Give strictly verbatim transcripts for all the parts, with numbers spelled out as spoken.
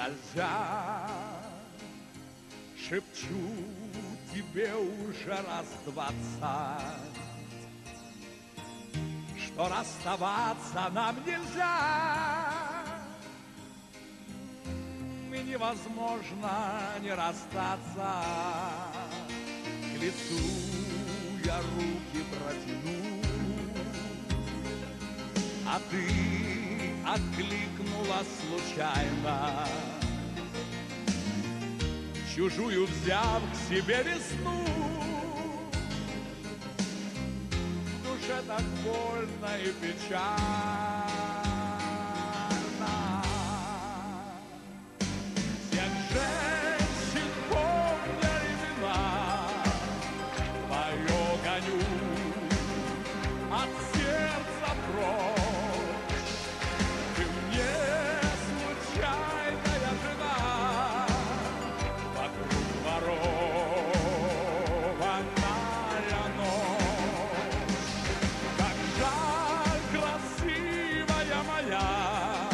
скользя, шепчу тебе уже раз двадцать, что расставаться нам нельзя, и невозможно не расстаться. К лицу я руки протяну, а ты откликнула случайно, чужую взяв к себе весну. В душе так больно и печально. Всех женщин помня имена, твое гоню от сердца прочь. Ты мне случайная жена, вокруг ворованная ночь. Как жаль, красивая моя,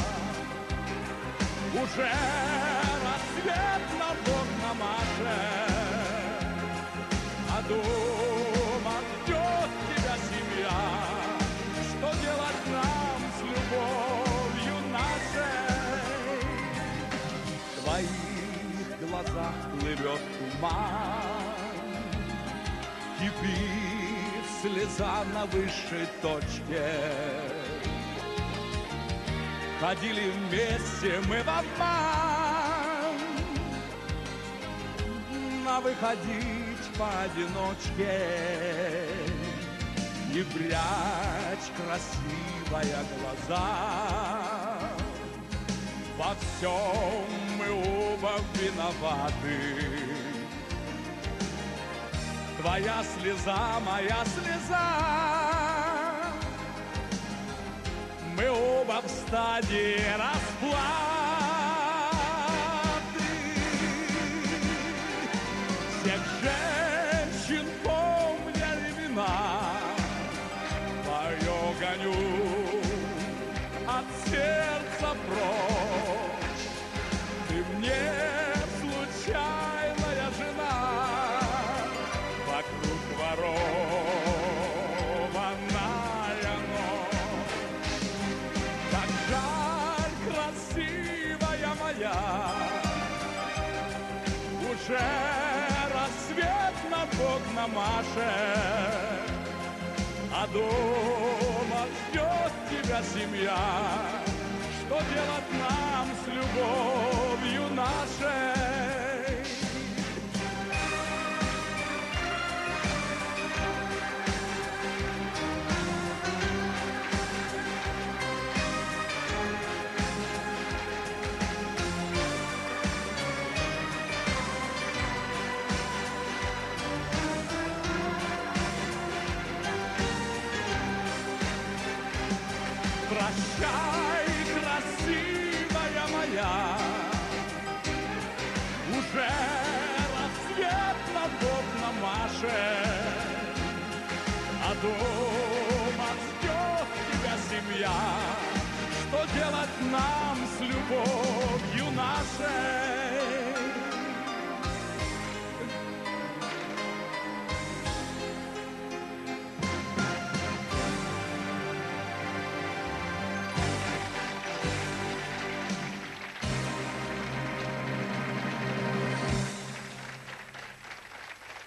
уже рассвет над окном машет, а дома ждет тебя семья. Что делать нам с любовью нашей? В твоих глазах плывет туман, кипит слеза на высшей точке. Ходили вместе мы в обман, а выходить поодиночке. Не прячь, красивая, глаза, во всем мы оба виноваты. Твоя слеза, моя слеза, мы оба в стадии расплаты. Всех женщин помня имена, твое гоню от сердца прочь. Ты мне случайная жена, вокруг ворованная ночь. Как жаль, красивая моя, уже рассвет над окном машет, а дома ждет тебя семья. Что делать нам с любовью нашей? Прощай, красивая моя, уже рассвет над окном машет, а дома ждет тебя семья. Что делать нам с любовью нашей?